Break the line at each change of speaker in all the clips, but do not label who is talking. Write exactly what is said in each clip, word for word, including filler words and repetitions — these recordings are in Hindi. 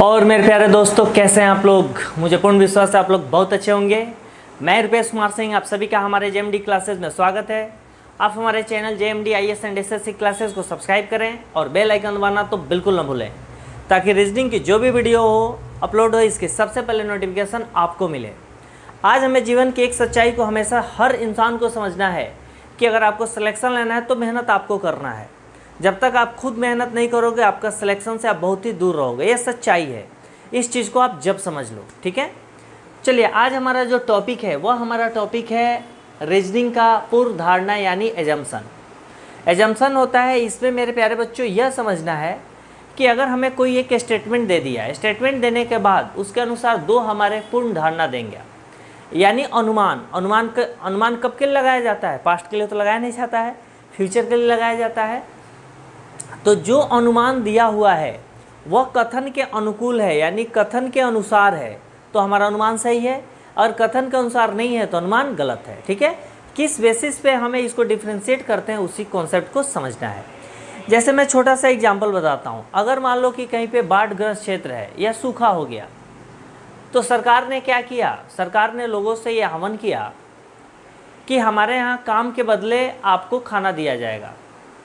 और मेरे प्यारे दोस्तों, कैसे हैं आप लोग। मुझे पूर्ण विश्वास है आप लोग बहुत अच्छे होंगे। मैं रुपेश कुमार सिंह, आप सभी का हमारे जेएमडी क्लासेस में स्वागत है। आप हमारे channel JMD IAS and SSC classes को सब्सक्राइब करें और बेल आइकन दबाना तो बिल्कुल न भूलें, ताकि रीजनिंग की जो भी वीडियो हो अपलोड हो इसकी सबसे पहले नोटिफिकेशन आपको मिले। आज हमें जीवन की एक सच्चाई को हमेशा हर इंसान को समझना है कि अगर आपको सिलेक्शन लेना है तो मेहनत आपको करना है। जब तक आप खुद मेहनत नहीं करोगे आपका सिलेक्शन से आप बहुत ही दूर रहोगे। ये सच्चाई है, इस चीज़ को आप जब समझ लो, ठीक है। चलिए, आज हमारा जो टॉपिक है वह हमारा टॉपिक है रीजनिंग का पूर्व धारणा यानी एजम्पशन। एजम्पशन होता है, इसमें मेरे प्यारे बच्चों यह समझना है कि अगर हमें कोई एक स्टेटमेंट दे दिया है, स्टेटमेंट देने के बाद उसके अनुसार दो हमारे पूर्ण धारणा देंगे, यानी अनुमान। अनुमान का अनुमान कब के लिए लगाया जाता है? पास्ट के लिए तो लगाया नहीं जाता है, फ्यूचर के लिए लगाया जाता है। तो जो अनुमान दिया हुआ है वह कथन के अनुकूल है, यानी कथन के अनुसार है तो हमारा अनुमान सही है, और कथन के अनुसार नहीं है तो अनुमान गलत है, ठीक है। किस बेसिस पे हमें इसको डिफ्रेंशिएट करते हैं उसी कॉन्सेप्ट को समझना है। जैसे मैं छोटा सा एग्जांपल बताता हूँ। अगर मान लो कि कहीं पे बाढ़ग्रस्त क्षेत्र है या सूखा हो गया, तो सरकार ने क्या किया? सरकार ने लोगों से यह आह्वान किया कि हमारे यहाँ काम के बदले आपको खाना दिया जाएगा,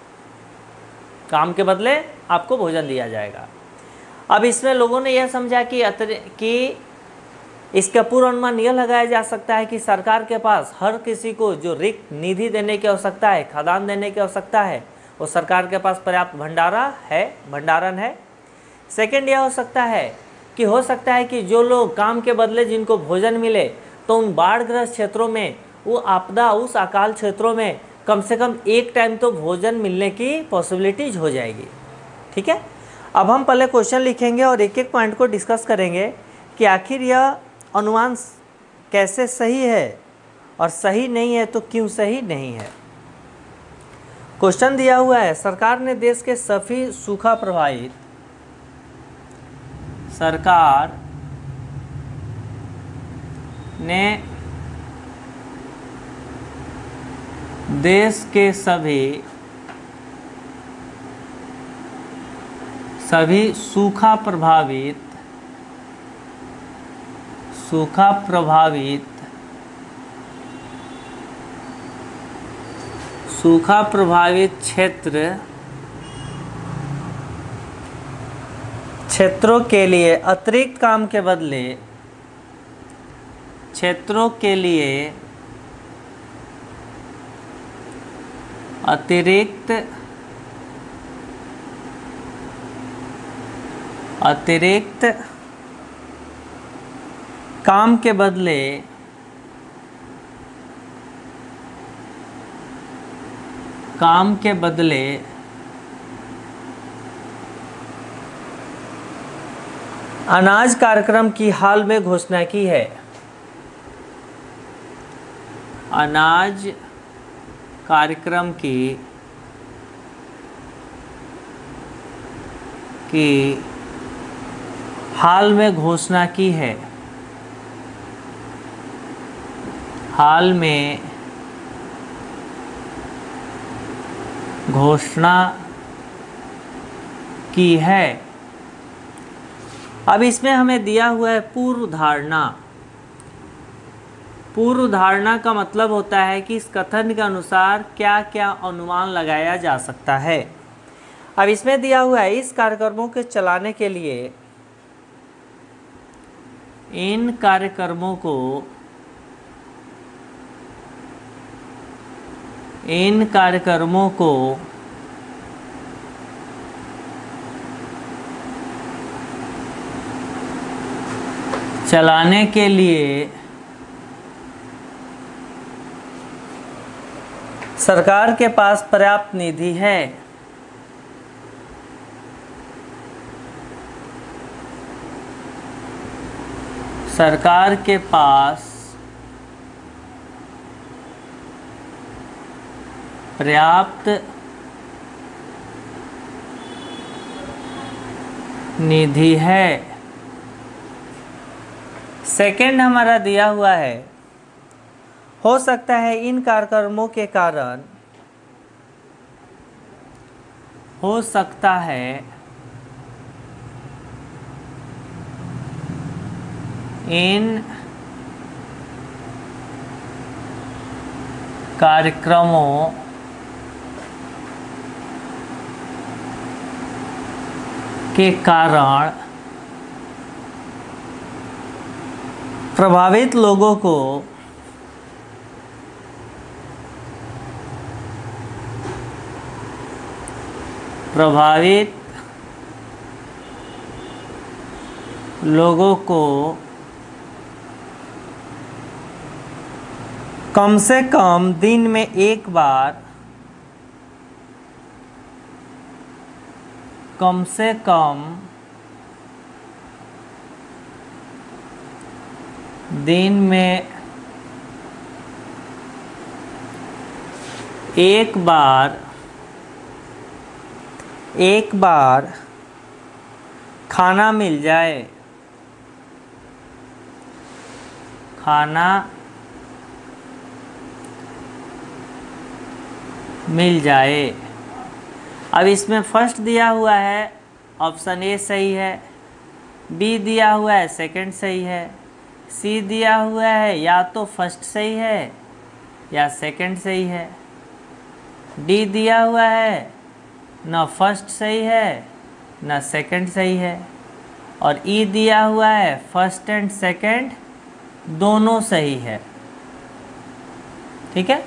काम के बदले आपको भोजन दिया जाएगा। अब इसमें लोगों ने यह समझा कि कि इसका पूर्व अनुमान यह लगाया जा सकता है कि सरकार के पास हर किसी को जो रिक्त निधि देने की आवश्यकता है, खाद्यान्न देने की आवश्यकता है, वो सरकार के पास पर्याप्त भंडारा है, भंडारण है। सेकंड यह हो सकता है कि हो सकता है कि जो लोग काम के बदले जिनको भोजन मिले, तो उन बाढ़ग्रस्त क्षेत्रों में, वो आपदा, उस अकाल क्षेत्रों में कम से कम एक टाइम तो भोजन मिलने की पॉसिबिलिटीज हो जाएगी, ठीक है। अब हम पहले क्वेश्चन लिखेंगे और एक एक पॉइंट को डिस्कस करेंगे कि आखिर यह अनुमान कैसे सही है, और सही नहीं है तो क्यों सही नहीं है। क्वेश्चन दिया हुआ है, सरकार ने देश के सभी सूखा प्रभावित सरकार ने देश के सभी सभी सूखा प्रभावित सूखा प्रभावित सूखा प्रभावित क्षेत्र क्षेत्रों के लिए अतिरिक्त काम के बदले क्षेत्रों के लिए अतिरिक्त अतिरिक्त काम के बदले काम के बदले अनाज कार्यक्रम की हाल में घोषणा की है। अनाज कार्यक्रम की की हाल में घोषणा की है हाल में घोषणा की है। अब इसमें हमें दिया हुआ है पूर्व धारणा। पूर्व धारणा का मतलब होता है कि इस कथन के अनुसार क्या क्या अनुमान लगाया जा सकता है। अब इसमें दिया हुआ है, इस कार्यक्रमों के चलाने के लिए इन कार्यक्रमों को इन कार्यक्रमों को चलाने के लिए सरकार के पास पर्याप्त निधि है। सरकार के पास पर्याप्त निधि है। सेकंड हमारा दिया हुआ है, हो सकता है इन कार्यक्रमों के कारण हो सकता है इन कार्यक्रमों के कारण प्रभावित लोगों को प्रभावित लोगों को कम से कम दिन में एक बार कम से कम दिन में एक बार एक बार खाना मिल जाए खाना मिल जाए। अब इसमें फर्स्ट दिया हुआ है, ऑप्शन ए सही है, बी दिया हुआ है सेकंड सही है, सी दिया हुआ है या तो फर्स्ट सही है या सेकंड सही है, डी दिया हुआ है ना फर्स्ट सही है ना सेकंड सही है, और ई दिया हुआ है फर्स्ट एंड सेकंड दोनों सही है। ठीक है,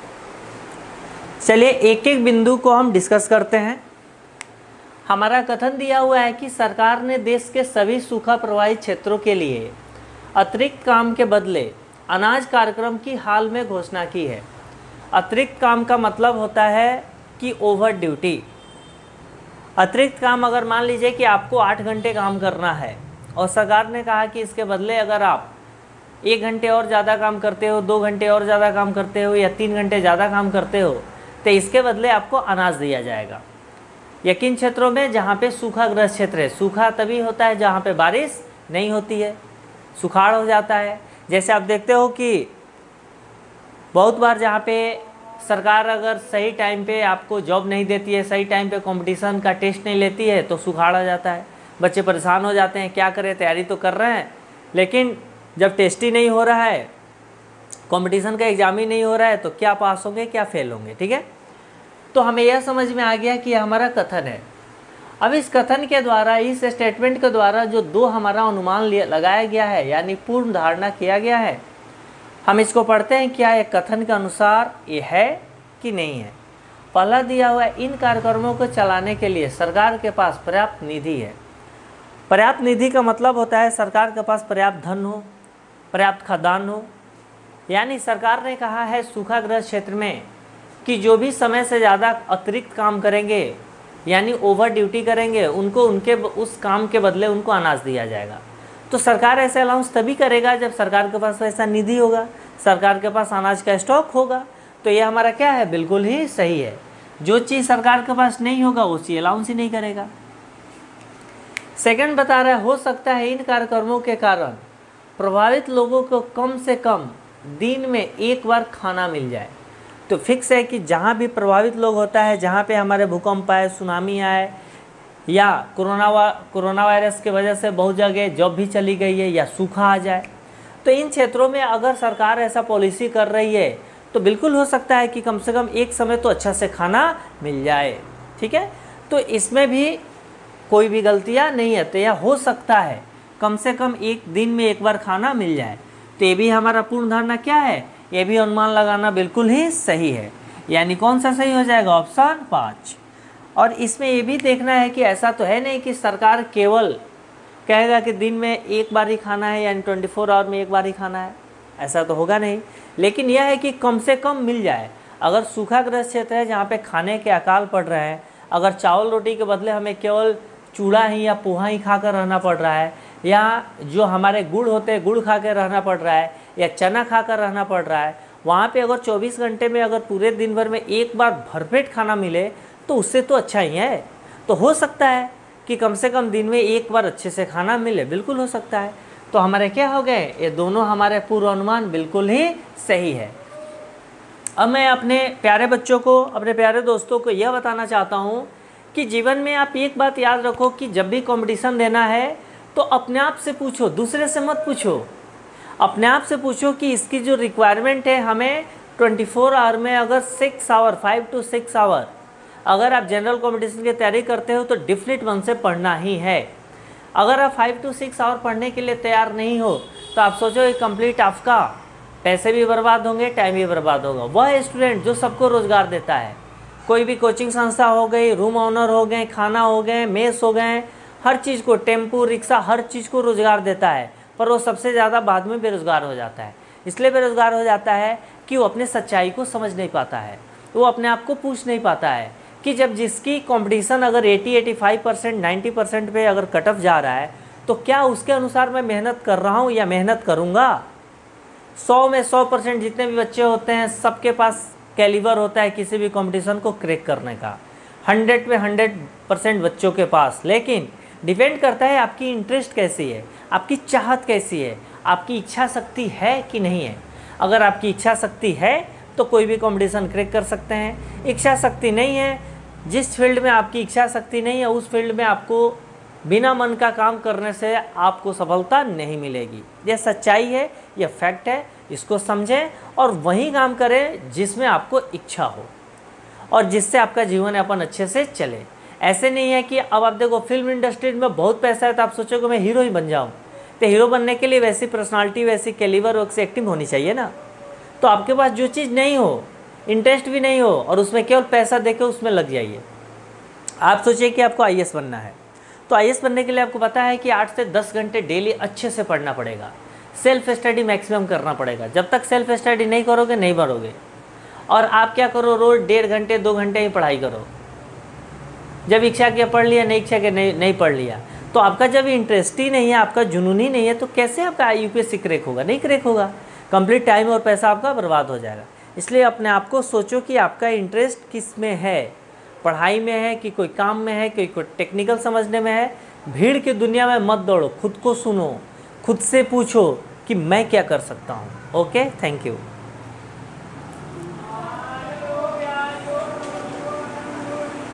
चलिए एक एक बिंदु को हम डिस्कस करते हैं। हमारा कथन दिया हुआ है कि सरकार ने देश के सभी सूखा प्रभावित क्षेत्रों के लिए अतिरिक्त काम के बदले अनाज कार्यक्रम की हाल में घोषणा की है। अतिरिक्त काम का मतलब होता है कि ओवर ड्यूटी। अतिरिक्त काम, अगर मान लीजिए कि आपको आठ घंटे काम करना है और सरकार ने कहा कि इसके बदले अगर आप एक घंटे और ज़्यादा काम करते हो, दो घंटे और ज़्यादा काम करते हो या तीन घंटे ज़्यादा काम करते हो तो इसके बदले आपको अनाज दिया जाएगा। या किन क्षेत्रों में? जहाँ पे सूखाग्रस्त क्षेत्र है। सूखा तभी होता है जहाँ पे बारिश नहीं होती है, सुखाड़ हो जाता है। जैसे आप देखते हो कि बहुत बार जहाँ पे सरकार अगर सही टाइम पे आपको जॉब नहीं देती है, सही टाइम पे कंपटीशन का टेस्ट नहीं लेती है तो सुखाड़ हो जाता है, बच्चे परेशान हो जाते हैं। क्या करें, तैयारी तो कर रहे हैं लेकिन जब टेस्ट ही नहीं हो रहा है, कंपटीशन का एग्ज़ाम ही नहीं हो रहा है तो क्या पास होंगे क्या फेल होंगे। ठीक है, तो हमें यह समझ में आ गया कि हमारा कथन है। अब इस कथन के द्वारा, इस स्टेटमेंट के द्वारा जो दो हमारा अनुमान लगाया गया है यानी पूर्ण धारणा किया गया है, हम इसको पढ़ते हैं। क्या ये कथन के अनुसार ये है कि नहीं है? पहला दिया हुआ है, इन कार्यक्रमों को चलाने के लिए सरकार के पास पर्याप्त निधि है। पर्याप्त निधि का मतलब होता है सरकार के पास पर्याप्त धन हो, पर्याप्त खाद्यान्न हो। यानी सरकार ने कहा है सूखाग्रस्त क्षेत्र में कि जो भी समय से ज़्यादा अतिरिक्त काम करेंगे यानी ओवर ड्यूटी करेंगे, उनको उनके उस काम के बदले उनको अनाज दिया जाएगा। तो सरकार ऐसे अलाउंस तभी करेगा जब सरकार के पास ऐसा निधि होगा, सरकार के पास अनाज का स्टॉक होगा। तो ये हमारा क्या है, बिल्कुल ही सही है। जो चीज़ सरकार के पास नहीं होगा वो चीज़ अलाउंस ही नहीं करेगा। सेकंड बता रहा है, हो सकता है इन कार्यक्रमों के कारण प्रभावित लोगों को कम से कम दिन में एक बार खाना मिल जाए। तो फिक्स है कि जहाँ भी प्रभावित लोग होता है, जहाँ पे हमारे भूकंप आए, सुनामी आए या कोरोना वा कोरोना वायरस की वजह से बहुत जगह जॉब भी चली गई है या सूखा आ जाए, तो इन क्षेत्रों में अगर सरकार ऐसा पॉलिसी कर रही है तो बिल्कुल हो सकता है कि कम से कम एक समय तो अच्छा से खाना मिल जाए। ठीक है, तो इसमें भी कोई भी गलतियाँ नहीं है। तो यह हो सकता है कम से कम एक दिन में एक बार खाना मिल जाए। तो ये भी हमारा पूर्ण धारणा क्या है, ये भी अनुमान लगाना बिल्कुल ही सही है। यानी कौन सा सही हो जाएगा, ऑप्शन पाँच। और इसमें ये भी देखना है कि ऐसा तो है नहीं कि सरकार केवल कहेगा कि दिन में एक बार ही खाना है यानी ट्वेंटी फोर आवर में एक बार ही खाना है, ऐसा तो होगा नहीं। लेकिन यह है कि कम से कम मिल जाए। अगर सूखाग्रस्त क्षेत्र है जहाँ पे खाने के अकाल पड़ रहे हैं, अगर चावल रोटी के बदले हमें केवल चूड़ा ही या पोहा ही खाकर रहना पड़ रहा है, या जो हमारे गुड़ होते हैं गुड़ खा कर रहना पड़ रहा है, या चना खाकर रहना पड़ रहा है, वहाँ पे अगर चौबीस घंटे में अगर पूरे दिन भर में एक बार भरपेट खाना मिले तो उससे तो अच्छा ही है। तो हो सकता है कि कम से कम दिन में एक बार अच्छे से खाना मिले, बिल्कुल हो सकता है। तो हमारे क्या हो गए, ये दोनों हमारे पूर्वानुमान बिल्कुल ही सही है। अब मैं अपने प्यारे बच्चों को, अपने प्यारे दोस्तों को यह बताना चाहता हूँ कि जीवन में आप एक बात याद रखो कि जब भी कंपटीशन देना है तो अपने आप से पूछो, दूसरे से मत पूछो। अपने आप से पूछो कि इसकी जो रिक्वायरमेंट है, हमें चौबीस आवर में अगर six hour five to six hour अगर आप जनरल कॉम्पिटिशन की तैयारी करते हो तो डिफिनिट वन से पढ़ना ही है। अगर आप फाइव टू सिक्स आवर पढ़ने के लिए तैयार नहीं हो तो आप सोचो ये कंप्लीट आपका पैसे भी बर्बाद होंगे, टाइम भी बर्बाद होगा। वह स्टूडेंट जो सबको रोज़गार देता है, कोई भी कोचिंग संस्था हो गई, रूम ऑनर हो गए, खाना हो गए, मेस हो गए, हर चीज़ को, टेम्पू रिक्शा, हर चीज़ को रोज़गार देता है, पर वो सबसे ज़्यादा बाद में बेरोज़गार हो जाता है। इसलिए बेरोज़गार हो जाता है कि वो अपने सच्चाई को समझ नहीं पाता है, वो अपने आप को पूछ नहीं पाता है कि जब जिसकी कंपटीशन अगर अस्सी पचासी परसेंट नब्बे परसेंट पे अगर कट ऑफ जा रहा है तो क्या उसके अनुसार मैं मेहनत कर रहा हूँ या मेहनत करूँगा। सौ में सौ परसेंट जितने भी बच्चे होते हैं सबके पास कैलिबर होता है किसी भी कंपटीशन को क्रैक करने का, हंड्रेड में हंड्रेड परसेंट बच्चों के पास। लेकिन डिपेंड करता है आपकी इंटरेस्ट कैसी है, आपकी चाहत कैसी है, आपकी इच्छा शक्ति है कि नहीं है। अगर आपकी इच्छा शक्ति है तो कोई भी कंपटीशन क्रैक कर सकते हैं। इच्छा शक्ति नहीं है, जिस फील्ड में आपकी इच्छा शक्ति नहीं है उस फील्ड में आपको बिना मन का काम करने से आपको सफलता नहीं मिलेगी। यह सच्चाई है, यह फैक्ट है। इसको समझें और वही काम करें जिसमें आपको इच्छा हो और जिससे आपका जीवन यापन अच्छे से चले। ऐसे नहीं है कि अब आप देखो फिल्म इंडस्ट्री में बहुत पैसा है तो आप सोचोगे मैं हीरो ही बन जाऊँ, तो हीरो बनने के लिए वैसी पर्सनालिटी, वैसी कैलिबर, वैसी एक्टिंग होनी चाहिए ना। तो आपके पास जो चीज़ नहीं हो, इंटरेस्ट भी नहीं हो और उसमें केवल पैसा देके उसमें लग जाइए। आप सोचिए कि आपको आई ए एस बनना है, तो आई ए एस बनने के लिए आपको पता है कि आठ से दस घंटे डेली अच्छे से पढ़ना पड़ेगा, सेल्फ स्टडी मैक्सिमम करना पड़ेगा। जब तक सेल्फ स्टडी नहीं करोगे नहीं बढ़ोगे। और आप क्या करो, रोज़ डेढ़ घंटे दो घंटे ही पढ़ाई करो। जब इच्छा किया पढ़ लिया, नहीं इच्छा किया नहीं नहीं पढ़ लिया। तो आपका जब इंटरेस्ट ही नहीं है, आपका जुनून ही नहीं है, तो कैसे आपका U P S C crack होगा? नहीं क्रैक होगा। कंप्लीट टाइम और पैसा आपका बर्बाद हो जाएगा। इसलिए अपने आप को सोचो कि आपका इंटरेस्ट किस में है, पढ़ाई में है कि कोई काम में है, कि कोई टेक्निकल समझने में है। भीड़ की दुनिया में मत दौड़ो, खुद को सुनो, खुद से पूछो कि मैं क्या कर सकता हूँ। Okay, thank you.